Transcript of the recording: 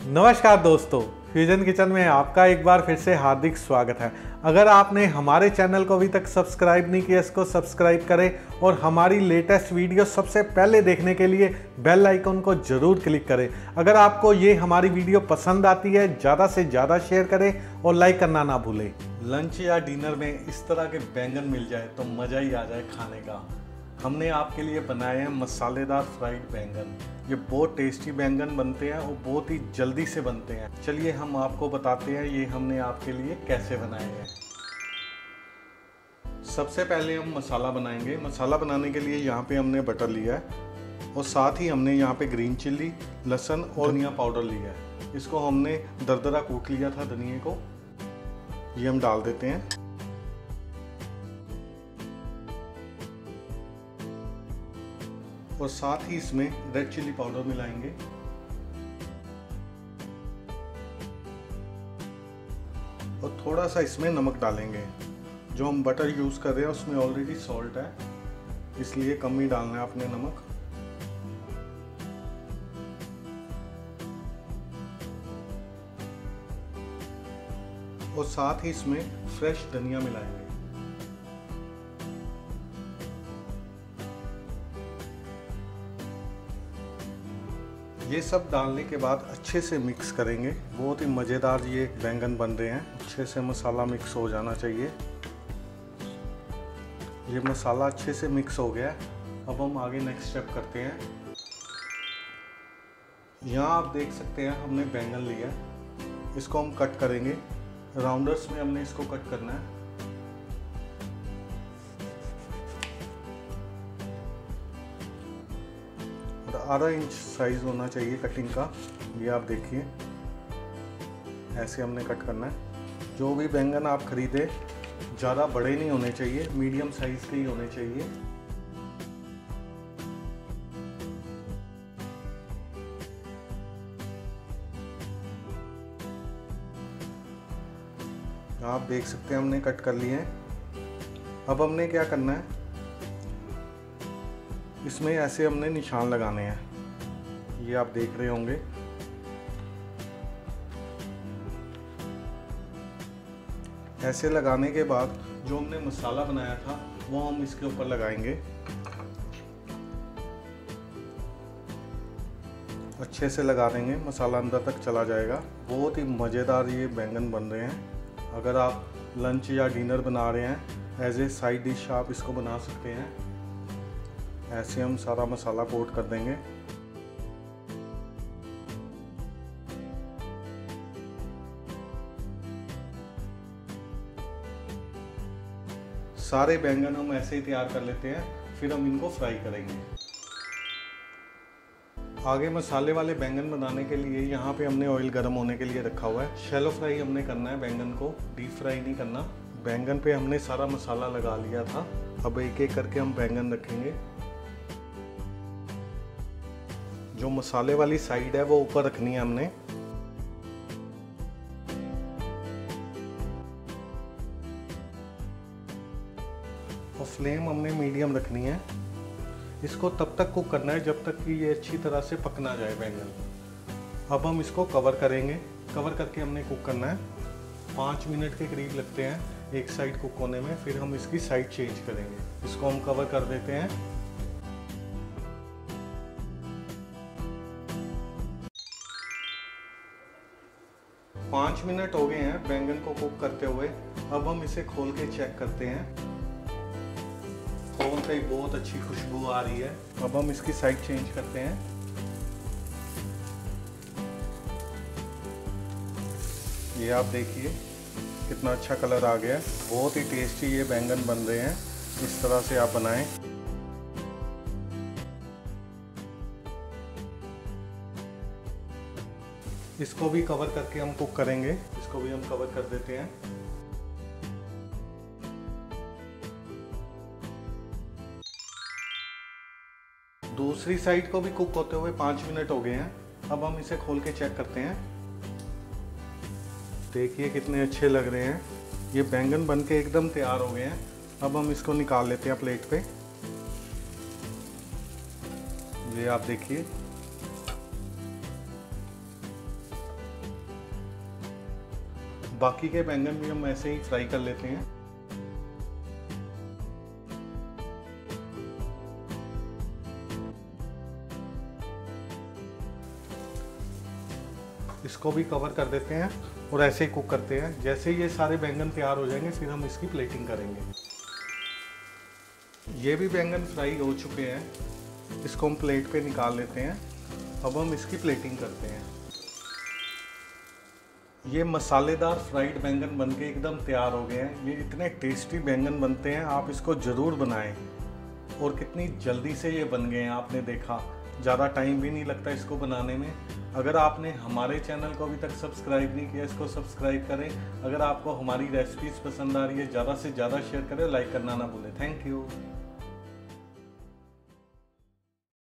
नमस्कार दोस्तों, fusion kitchen में आपका एक बार फिर से हार्दिक स्वागत है। अगर आपने हमारे चैनल को अभी तक सब्सक्राइब नहीं किया, इसको सब्सक्राइब करें और हमारी लेटेस्ट वीडियो सबसे पहले देखने के लिए बेल आइकन को ज़रूर क्लिक करें। अगर आपको ये हमारी वीडियो पसंद आती है, ज़्यादा से ज़्यादा शेयर करें और लाइक करना ना भूलें। लंच या डिनर में इस तरह के बैंगन मिल जाए तो मज़ा ही आ जाए खाने का। हमने आपके लिए बनाए हैं मसालेदार फ्राइड बैंगन। ये बहुत टेस्टी बैंगन बनते हैं और बहुत ही जल्दी से बनते हैं। चलिए हम आपको बताते हैं ये हमने आपके लिए कैसे बनाए हैं। सबसे पहले हम मसाला बनाएंगे। मसाला बनाने के लिए यहाँ पे हमने बटर लिया है और साथ ही हमने यहाँ पे ग्रीन चिल्ली, लहसुन और धनिया पाउडर लिया है। इसको हमने दरदरा कूट लिया था धनिया को, ये हम डाल देते हैं। और साथ ही इसमें रेड चिल्ली पाउडर मिलाएंगे और थोड़ा सा इसमें नमक डालेंगे। जो हम बटर यूज़ कर रहे हैं उसमें ऑलरेडी सॉल्ट है, इसलिए कम ही डालना है आपने नमक। और साथ ही इसमें फ्रेश धनिया मिलाएंगे। ये सब डालने के बाद अच्छे से मिक्स करेंगे। बहुत ही मज़ेदार ये बैंगन बन रहे हैं। अच्छे से मसाला मिक्स हो जाना चाहिए। ये मसाला अच्छे से मिक्स हो गया है। अब हम आगे नेक्स्ट स्टेप करते हैं। यहाँ आप देख सकते हैं हमने बैंगन लिया, इसको हम कट करेंगे। राउंडर्स में हमने इसको कट करना है। आधा इंच साइज होना चाहिए कटिंग का। ये आप देखिए, ऐसे हमने कट करना है। जो भी बैंगन आप खरीदे ज़्यादा बड़े नहीं होने चाहिए, मीडियम साइज के ही होने चाहिए। आप देख सकते हैं हमने कट कर लिए हैं। अब हमने क्या करना है, इसमें ऐसे हमने निशान लगाने हैं। ये आप देख रहे होंगे। ऐसे लगाने के बाद जो हमने मसाला बनाया था वो हम इसके ऊपर लगाएंगे। अच्छे से लगा देंगे, मसाला अंदर तक चला जाएगा। बहुत ही मज़ेदार ये बैंगन बन रहे हैं। अगर आप लंच या डिनर बना रहे हैं, एज ए साइड डिश आप इसको बना सकते हैं। ऐसे हम सारा मसाला कोट कर देंगे। सारे बैंगन हम ऐसे ही तैयार कर लेते हैं, फिर हम इनको फ्राई करेंगे। आगे मसाले वाले बैंगन बनाने के लिए यहाँ पे हमने ऑयल गर्म होने के लिए रखा हुआ है। शैलो फ्राई हमने करना है बैंगन को, डीप फ्राई नहीं करना। बैंगन पे हमने सारा मसाला लगा लिया था। अब एक एक करके हम बैंगन रखेंगे। जो मसाले वाली साइड है वो ऊपर रखनी है हमने। और फ्लेम हमने मीडियम रखनी है। इसको तब तक कुक करना है जब तक कि ये अच्छी तरह से पक ना जाए बैंगन। अब हम इसको कवर करेंगे। कवर करके हमने कुक करना है। 5 मिनट के करीब लगते हैं एक साइड कुक होने में, फिर हम इसकी साइड चेंज करेंगे। इसको हम कवर कर देते हैं। 5 मिनट हो गए हैं बैंगन को कुक करते हुए। अब हम इसे खोल के चेक करते हैं। खोलते ही बहुत अच्छी खुशबू आ रही है। अब हम इसकी साइड चेंज करते हैं। ये आप देखिए कितना अच्छा कलर आ गया है। बहुत ही टेस्टी ये बैंगन बन रहे हैं। इस तरह से आप बनाएं। इसको भी कवर करके हम कुक करेंगे। इसको भी हम कवर कर देते हैं। दूसरी साइड को भी कुक होते हुए 5 मिनट हो गए हैं। अब हम इसे खोल के चेक करते हैं। देखिए कितने अच्छे लग रहे हैं। ये बैंगन बन के एकदम तैयार हो गए हैं। अब हम इसको निकाल लेते हैं प्लेट पे। ये आप देखिए बाकी के बैंगन भी हम ऐसे ही फ्राई कर लेते हैं। इसको भी कवर कर देते हैं और ऐसे ही कुक करते हैं। जैसे ये सारे बैंगन तैयार हो जाएंगे फिर हम इसकी प्लेटिंग करेंगे। ये भी बैंगन फ्राई हो चुके हैं, इसको हम प्लेट पे निकाल लेते हैं। अब हम इसकी प्लेटिंग करते हैं। ये मसालेदार फ्राइड बैंगन बनके एकदम तैयार हो गए हैं। ये इतने टेस्टी बैंगन बनते हैं, आप इसको ज़रूर बनाएं। और कितनी जल्दी से ये बन गए हैं, आपने देखा, ज़्यादा टाइम भी नहीं लगता इसको बनाने में। अगर आपने हमारे चैनल को अभी तक सब्सक्राइब नहीं किया, इसको सब्सक्राइब करें। अगर आपको हमारी रेसिपीज़ पसंद आ रही है, ज़्यादा से ज़्यादा शेयर करें, लाइक करना ना भूलें। Thank you.